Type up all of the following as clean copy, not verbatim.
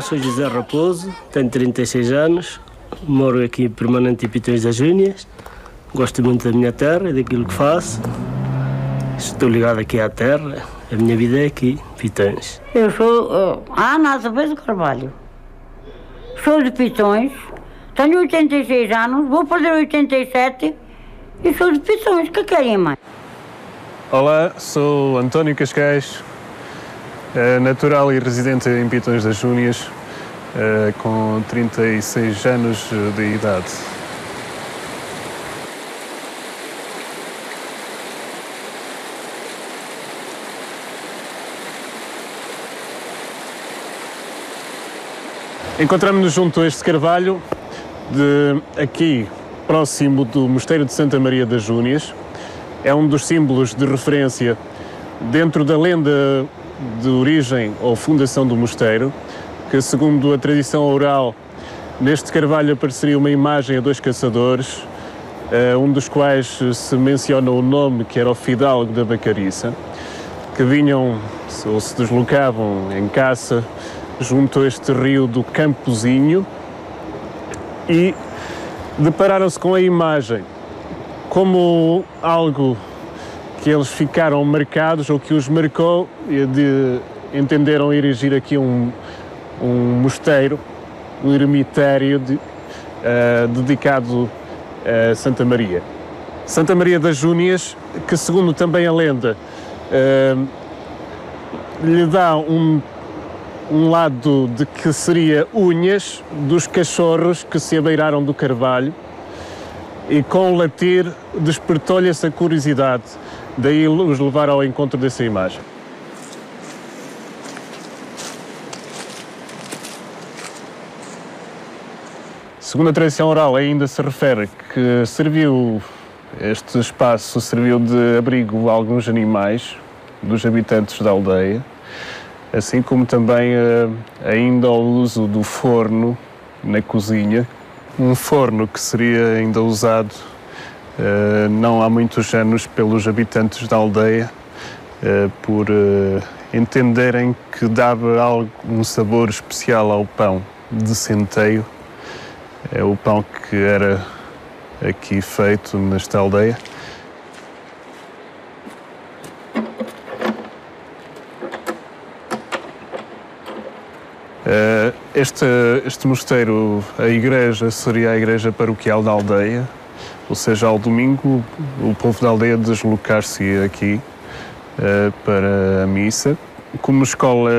sou José Raposo, tenho 36 anos, moro aqui permanente em Pitões das Júnias, gosto muito da minha terra e daquilo que faço. Estou ligado aqui à terra, a minha vida é aqui, Pitões. Eu sou Ana Azevedo Carvalho, sou de Pitões, tenho 86 anos, vou fazer 87 e sou de Pitões, o que querem mais? Olá, sou António Cascais, natural e residente em Pitões das Júnias, com 36 anos de idade. Encontramos-nos junto a este carvalho, aqui próximo do Mosteiro de Santa Maria das Júnias. É um dos símbolos de referência dentro da lenda de origem ou fundação do mosteiro, que segundo a tradição oral, neste carvalho apareceria uma imagem a dois caçadores, um dos quais se menciona o nome, que era o Fidalgo da Bacariça, que vinham ou se deslocavam em caça junto a este rio do Campozinho e depararam-se com a imagem como algo que eles ficaram marcados ou que os marcou e entenderam erigir aqui um mosteiro, um eremitério dedicado a Santa Maria. Santa Maria das Júnias, que segundo também a lenda, lhe dá um lado de que seria unhas dos cachorros que se abeiraram do carvalho e com o latir despertou-lhe essa curiosidade, daí os levar ao encontro dessa imagem. Segundo a tradição oral, ainda se refere que este espaço serviu de abrigo a alguns animais dos habitantes da aldeia, assim como também ainda o uso do forno na cozinha, um forno que seria ainda usado não há muitos anos pelos habitantes da aldeia por entenderem que dava um sabor especial ao pão de centeio, é o pão que era aqui feito nesta aldeia. Este mosteiro, a igreja, seria a igreja paroquial da aldeia, ou seja, ao domingo o povo da aldeia deslocar-se aqui para a missa. Como escola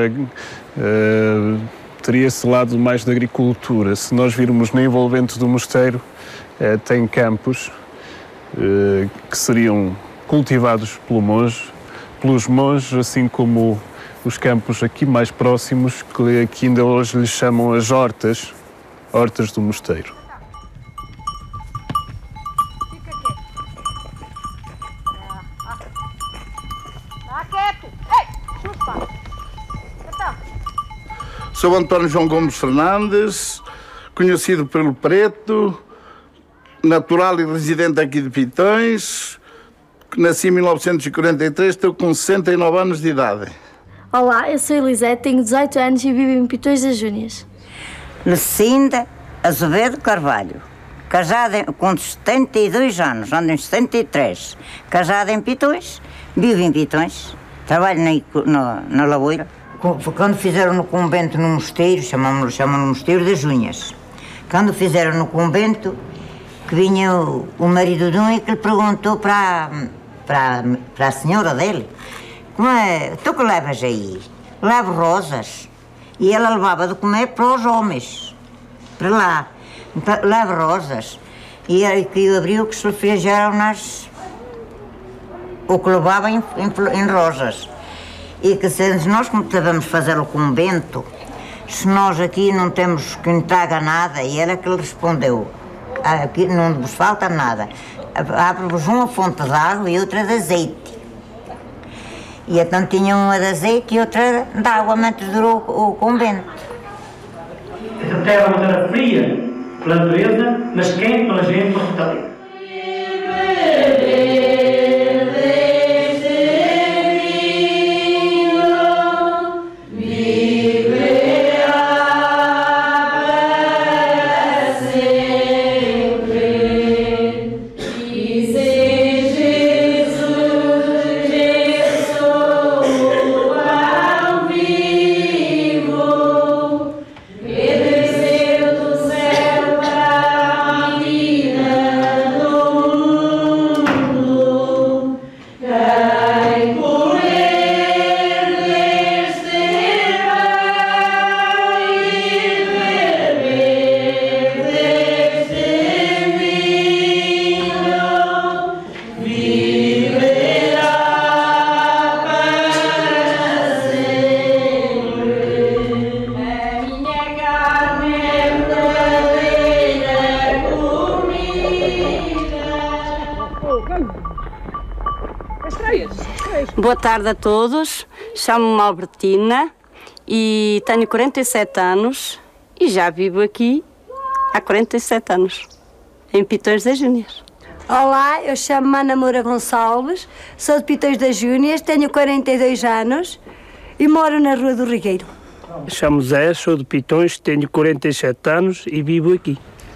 teria esse lado mais da agricultura. Se nós virmos na envolvente do mosteiro, tem campos que seriam cultivados pelos monges, assim como os campos aqui mais próximos, que aqui ainda hoje lhes chamam as hortas do mosteiro. Fica quieto. Está quieto. Ei, chupa. Então. Sou António João Gomes Fernandes, conhecido pelo Preto, natural e residente aqui de Pitões, nasci em 1943, estou com 69 anos de idade. Olá, eu sou Elisete, tenho 18 anos e vivo em Pitões das Júnias. Lucinda Azevedo Carvalho, casada com 72 anos, ando em 73, casada em Pitões, vivo em Pitões, trabalho na lavoura. Quando fizeram no convento no mosteiro, chamam no Mosteiro das Júnias, quando fizeram no convento, que vinha o marido de um e que lhe perguntou para a senhora dele: como é? Tu que levas aí? Levo rosas. E ela levava de comer para os homens, para lá. Então, levo rosas. E ele que abriu que se refrigeraram o que levava em rosas. E que se nós como devemos fazer o convento, se nós aqui não temos que nos traga nada, e ela que lhe respondeu: aqui não vos falta nada. Abre-vos uma fonte de água e outra de azeite. E então tinha uma de azeite e outra de água, mas durou o convento. Essa terra é uma terra fria pela natureza, mas quente pela gente, para fortalecer. Viver Boa tarde a todos, chamo-me Albertina e tenho 47 anos e já vivo aqui há 47 anos, em Pitões das Júnias. Olá, eu chamo-me Ana Moura Gonçalves, sou de Pitões das Júnias, tenho 42 anos e moro na Rua do Rigueiro. Chamo Zé, sou de Pitões, tenho 47 anos e vivo aqui.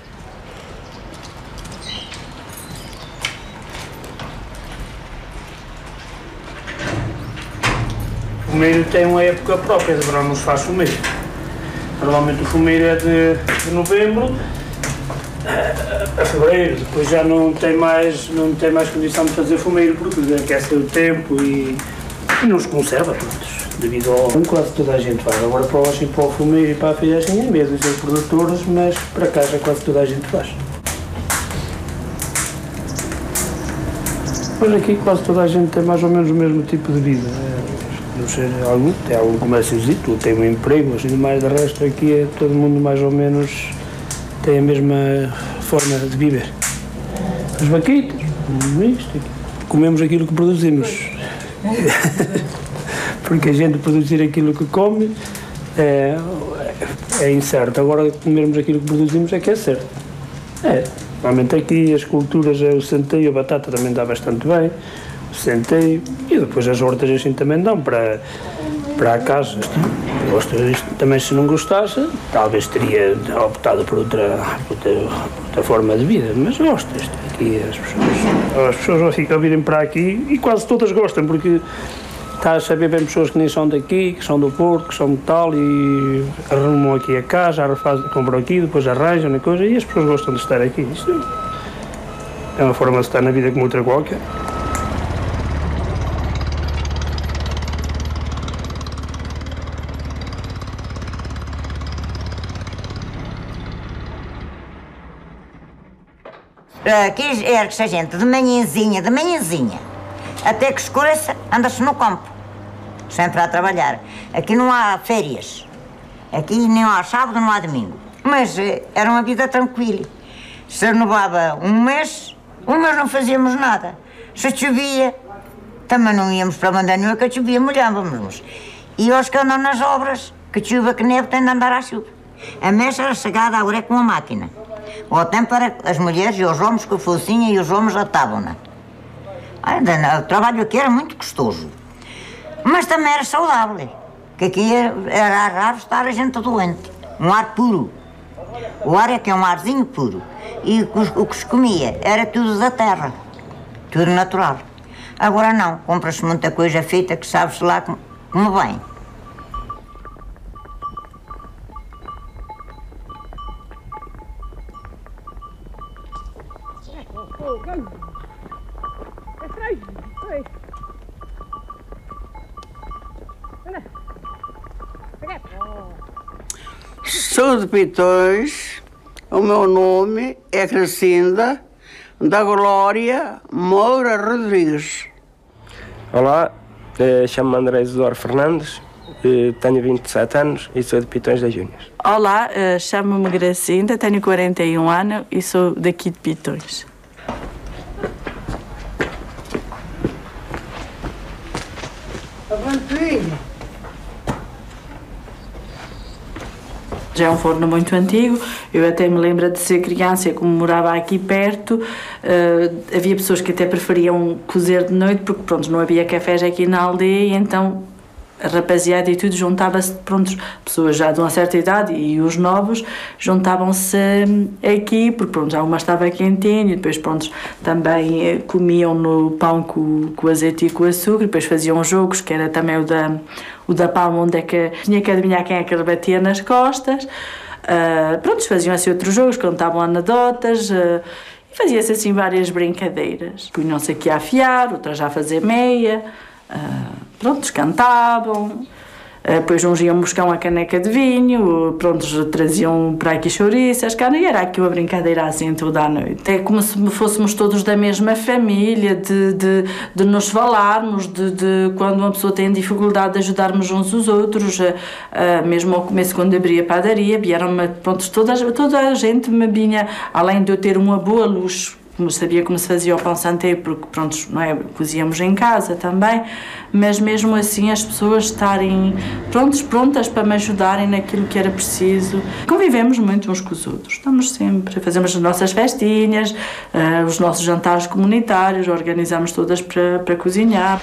O fumeiro tem uma época própria, de verão não se faz fumeiro. Normalmente o fumeiro é de novembro a fevereiro, depois já não tem mais condição de fazer fumeiro porque aquece o tempo e não se conserva, pronto, devido ao... Quase toda a gente faz, agora para o fumeiro e para a folhagem é mesmo, os produtores, mas para cá já quase toda a gente faz. Mas aqui quase toda a gente tem mais ou menos o mesmo tipo de vida. Não sei, tem algum comérciozito, tem um emprego, assim, mais de resto aqui é todo mundo mais ou menos tem a mesma forma de viver. As vaquitas, comemos aquilo que produzimos. Porque a gente produzir aquilo que come é incerto, agora comermos aquilo que produzimos é que é certo. Normalmente aqui as culturas, o centeio, a batata também dá bastante bem, o centeio, e depois as hortas assim também dão para a casa. Também se não gostasse, talvez teria optado por outra forma de vida, mas gosto. Aqui as pessoas ficam a virem para aqui e quase todas gostam, porque está a saber bem pessoas que nem são daqui, que são do Porto, que são de tal, e arrumam aqui a casa, compram aqui, depois arranjam e coisa, e as pessoas gostam de estar aqui. Isto é uma forma de estar na vida como outra qualquer. Aqui ergue-se a gente de manhãzinha, até que escureça, anda-se no campo, sempre a trabalhar. Aqui não há férias, aqui nem há sábado, não há domingo. Mas era uma vida tranquila. Se renovava um mês não fazíamos nada. Se chovia, também não íamos para mandar nenhuma, que chovia, molhávamos-nos. E os que andam nas obras, que chuva, que neve, têm de andar à chuva. A mecha era chegada agora com a máquina. Ao tempo era as mulheres e os homens com a focinha e os homens atavam-na. O trabalho aqui era muito custoso, mas também era saudável, que aqui era raro estar a gente doente. Um ar puro. O ar é que é um arzinho puro. E o que se comia era tudo da terra, tudo natural. Agora não, compra-se muita coisa feita que sabe-se lá como vem. Sou de Pitões, o meu nome é Crescinda da Glória Moura Rodrigues. Olá, chamo-me André Isidoro Fernandes, tenho 27 anos e sou de Pitões das Júnias. Olá, chamo-me Gracinda, tenho 41 anos e sou daqui de Pitões. Já é um forno muito antigo, eu até me lembro de ser criança, como morava aqui perto, havia pessoas que até preferiam cozer de noite, porque pronto, não havia cafés aqui na aldeia, e então a rapaziada e tudo juntava-se, pronto, pessoas já de uma certa idade e os novos juntavam-se aqui, porque pronto, já uma estava quentinho, e depois pronto, também comiam no pão com azeite e com açúcar, e depois faziam jogos, que era também o da palma, onde é que tinha que adivinhar quem é que lhe batia nas costas. Pronto, faziam assim outros jogos, contavam anedotas, e fazia-se assim várias brincadeiras. Punham-se aqui a afiar, outras já a fazer meia, pronto, cantavam, depois uns iam buscar uma caneca de vinho, pronto, traziam para aqui chouriças, cara, e era aqui uma brincadeira assim toda a noite. É como se fôssemos todos da mesma família, de nos falarmos, de quando uma pessoa tem dificuldade de ajudarmos uns os outros, mesmo ao começo quando abria a padaria, vieram-me, pronto, toda a gente me vinha, além de eu ter uma boa luz sabia como se fazia o pão santeiro, porque pronto, não é, cozíamos em casa também, mas mesmo assim as pessoas estarem prontas para me ajudarem naquilo que era preciso. Convivemos muito uns com os outros, estamos sempre, fazemos as nossas festinhas, os nossos jantares comunitários, organizamos todas para cozinhar.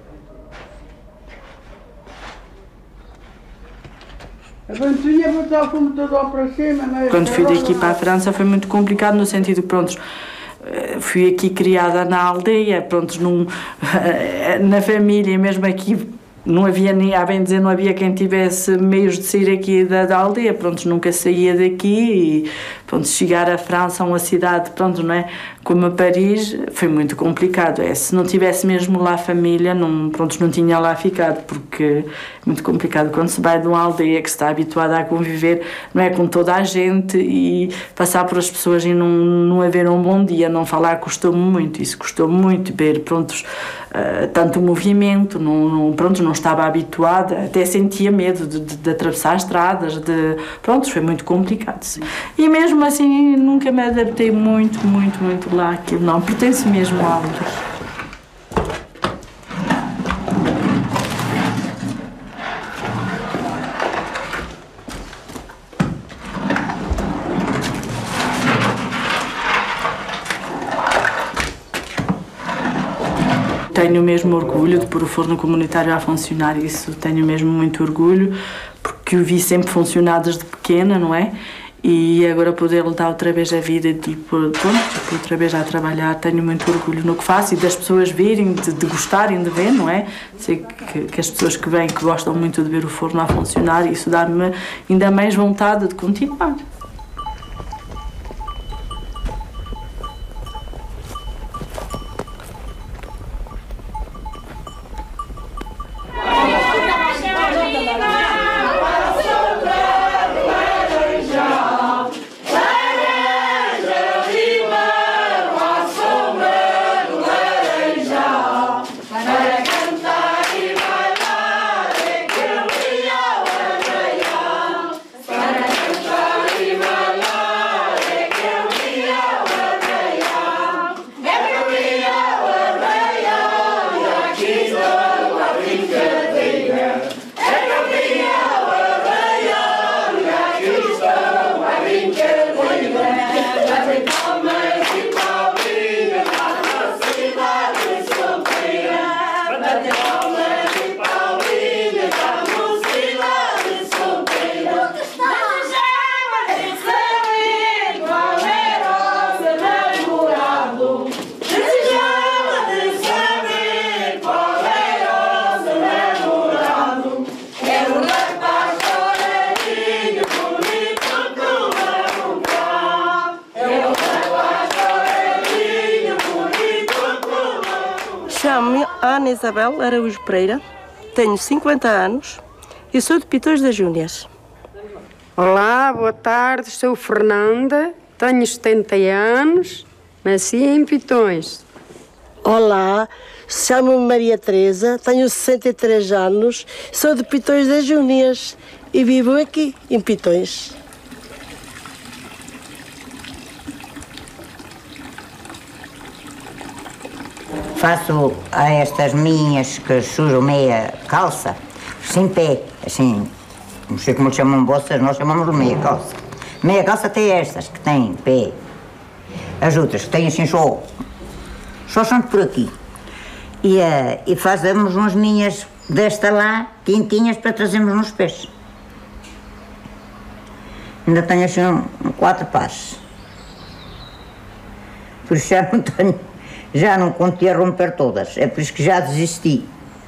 Quando fui daqui para a França foi muito complicado no sentido que, pronto, fui aqui criada na aldeia, pronto, na família, mesmo aqui não havia nem, a bem dizer, não havia quem tivesse meios de sair aqui da aldeia, pronto, nunca saía daqui e, pronto, chegar à França, uma cidade, pronto, não é, como a Paris, foi muito complicado. Se não tivesse mesmo lá a família, não, pronto, não tinha lá ficado, porque é muito complicado quando se vai de uma aldeia que se está habituada a conviver, não é, com toda a gente e passar por as pessoas e não haver um bom dia, não falar, custou-me muito, isso custou-me muito, ver, pronto, tanto movimento, pronto, não estava habituada, até sentia medo de atravessar estradas, pronto, foi muito complicado, sim. E mesmo assim nunca me adaptei muito lá, aquilo não, pertence mesmo a Aldras. Tenho mesmo orgulho de pôr o forno comunitário a funcionar, isso tenho mesmo muito orgulho, porque o vi sempre funcionar desde pequena, não é? E agora poder-lhe dar outra vez a vida e pronto, outra vez a trabalhar, tenho muito orgulho no que faço e das pessoas virem, de gostarem de ver, não é? Sei que as pessoas que vêm, que gostam muito de ver o forno a funcionar, isso dá-me ainda mais vontade de continuar. Chamo-me Ana Isabel Araújo Pereira, tenho 50 anos e sou de Pitões das Júnias. Olá, boa tarde, sou Fernanda, tenho 70 anos, nasci em Pitões. Olá, chamo-me Maria Teresa, tenho 63 anos, sou de Pitões das Júnias e vivo aqui, em Pitões. Faço a estas minhas que sujam meia calça, sem pé, assim, não sei como lhe chamam vocês, nós chamamos de meia calça. Meia calça tem estas, que têm pé. As outras que têm assim só são por aqui. E fazemos umas minhas desta lá, quentinhas, para trazermos nos pés. Ainda tenho assim 4 pares. Por isso já não contei a romper todas, é por isso que já desisti.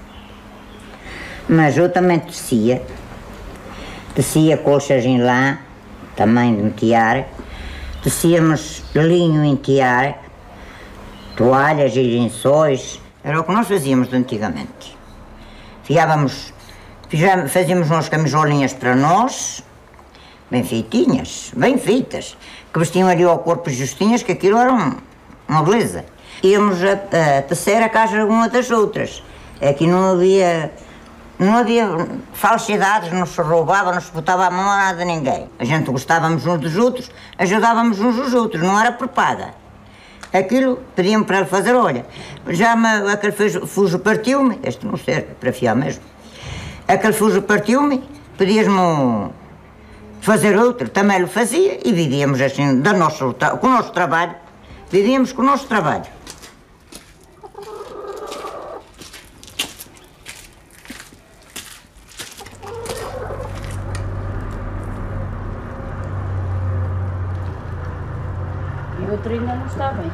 Mas eu também tecia colchas em lã, também de tiar, tecíamos linho em tiar, toalhas e lençóis, era o que nós fazíamos de antigamente. Fazíamos umas camisolinhas para nós, bem feitinhas, bem feitas, que vestiam ali ao corpo justinhas, que aquilo era uma beleza. Íamos a tecer a casa uma das outras. Aqui não havia falsidades, não se roubava, não se botava a mão a nada de ninguém. A gente gostávamos uns dos outros, ajudávamos uns dos outros, não era por paga. Aquilo, pediam para ele fazer, olha, aquele fujo partiu-me, este não serve para fiar mesmo, aquele fujo partiu-me, pedias-me fazer outro, também o fazia e vivíamos assim, com o nosso trabalho, vivíamos com o nosso trabalho. E o outro ainda não está bem.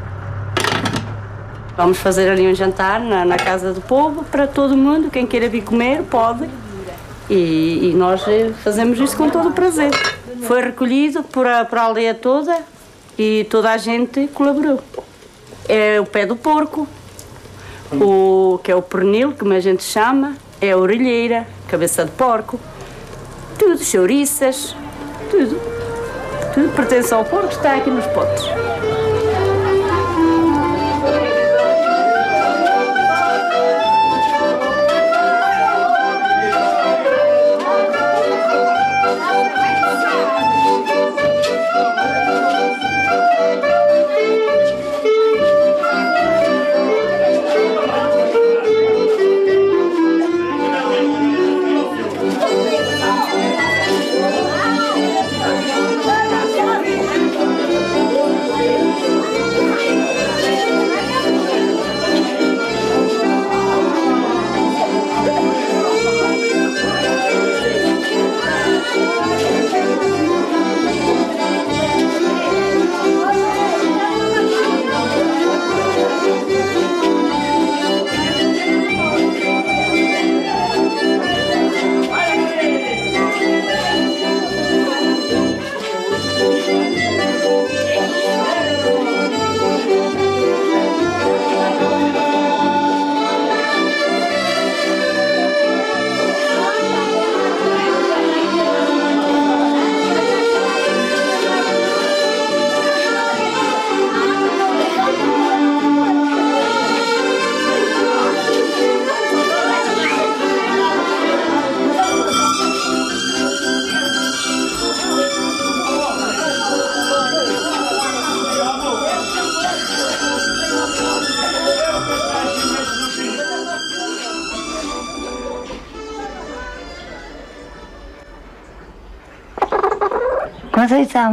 Vamos fazer ali um jantar na casa do povo para todo mundo, quem queira vir comer pode. E nós fazemos isso com todo o prazer. Foi recolhido por a aldeia toda e toda a gente colaborou. É o pé do porco, que é o pernil, como a gente chama, é a orelheira, cabeça de porco, tudo, chouriças, tudo. Tudo pertence ao porco, está aqui nos potes. Conceição.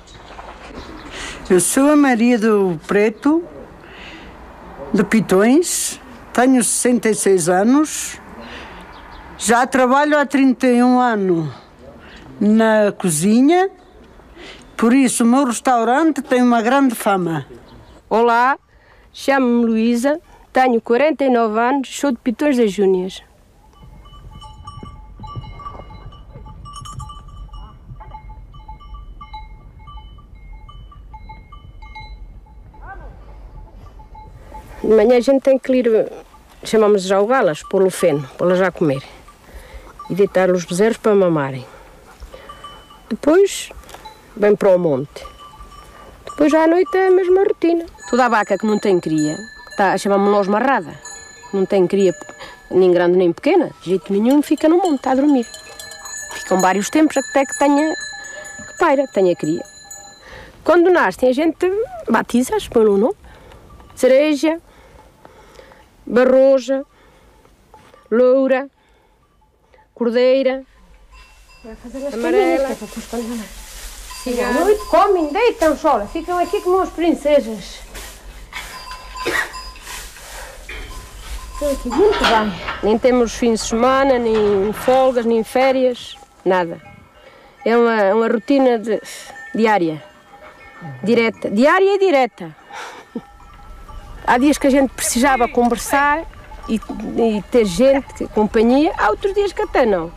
Eu sou a Maria do Preto, de Pitões, tenho 66 anos, já trabalho há 31 anos na cozinha, por isso o meu restaurante tem uma grande fama. Olá, chamo-me Luísa, tenho 49 anos, sou de Pitões das Júnias. De manhã a gente tem que ir, chamamos já o galas, pôr o feno, pô-las já a comer e deitar os bezerros para mamarem. Depois vem para o monte. Depois já à noite é a mesma rotina. Toda a vaca que não tem cria, chamamos nós marrada, não tem cria nem grande nem pequena, de jeito nenhum fica no monte a dormir. Ficam vários tempos até que tenha cria. Quando nascem a gente batiza-as, põe o nome. Cereja, Barroja, Loura, Cordeira, Amarela. Sim, à noite comem, deitam só, ficam aqui como as princesas. Estão aqui muito bem. Nem temos fins de semana, nem folgas, nem férias, nada. É uma rotina diária, direta, diária e direta. Há dias que a gente precisava conversar e ter gente, companhia, há outros dias que até não.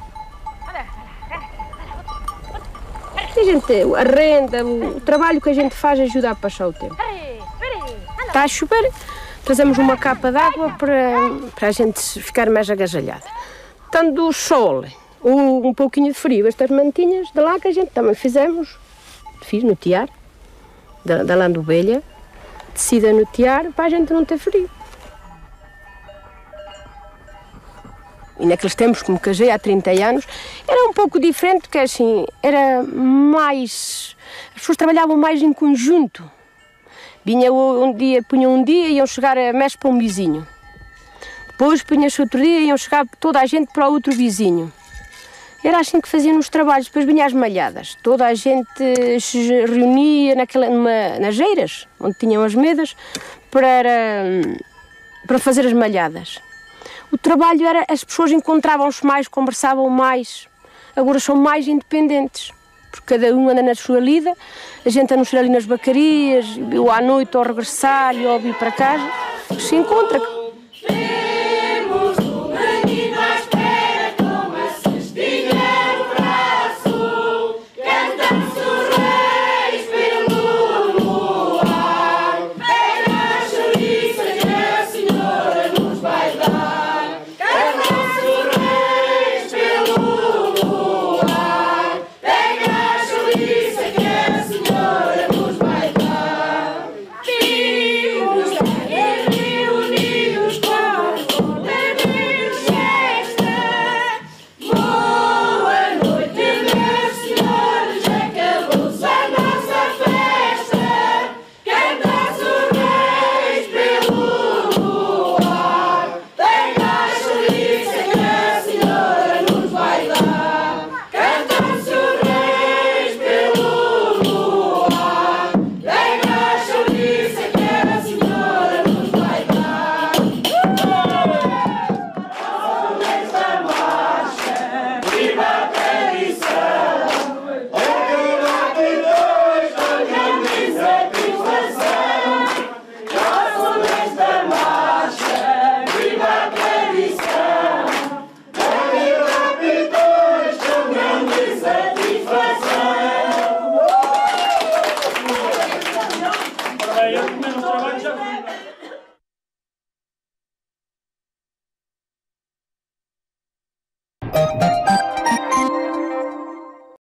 A gente, a renda, o trabalho que a gente faz ajuda a passar o tempo. Está a chover, trazemos uma capa d'água para a gente ficar mais agasalhada. Tanto o sol ou um pouquinho de frio, estas mantinhas de lá que a gente também fiz no tiar, da lã de ovelha. Tecida no tiar para a gente não ter frio. E naqueles tempos, como casei há 30 anos, era um pouco diferente, porque assim, era mais... As pessoas trabalhavam mais em conjunto. Vinha punham um dia e iam chegar a mexe para um vizinho. Depois punha-se outro dia e iam chegar toda a gente para outro vizinho. Era assim que faziam nos trabalhos. Depois vinha as malhadas. Toda a gente se reunia nas eiras, onde tinham as medas, para fazer as malhadas. O trabalho era, as pessoas encontravam-se mais, conversavam mais. Agora são mais independentes, porque cada um anda na sua lida. A gente anda ali nas bacarias, ou à noite ao regressar, ou ao vir para casa, se encontra.